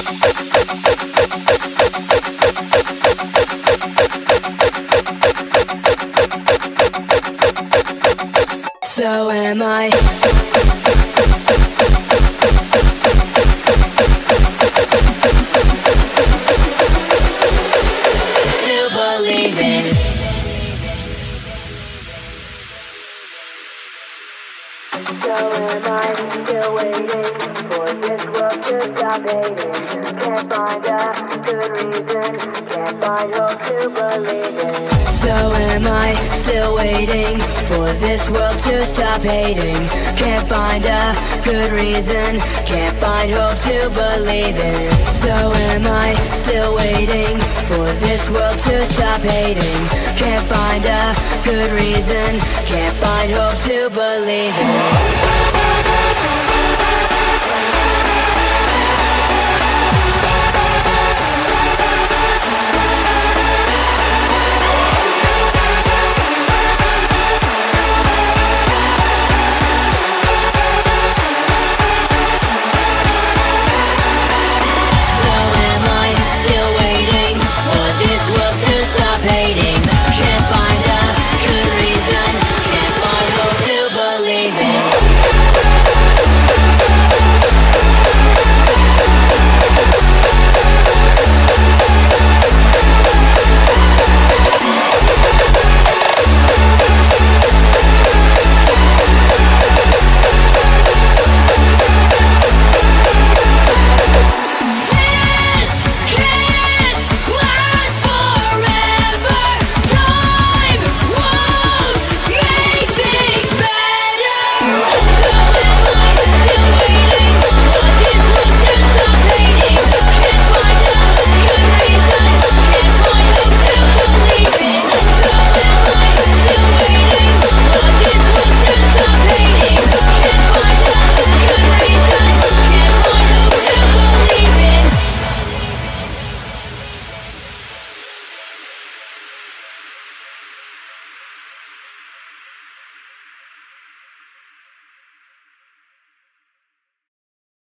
So am I. To believe in. So am I, still waiting for this world to stop hating. Can't find a good reason, can't find hope to believe in. So am I, still waiting for this world to stop hating. Can't find a good reason, can't find hope to believe in. So am I, still waiting for this world to stop hating. Can't find a good reason, can't find hope to believe in.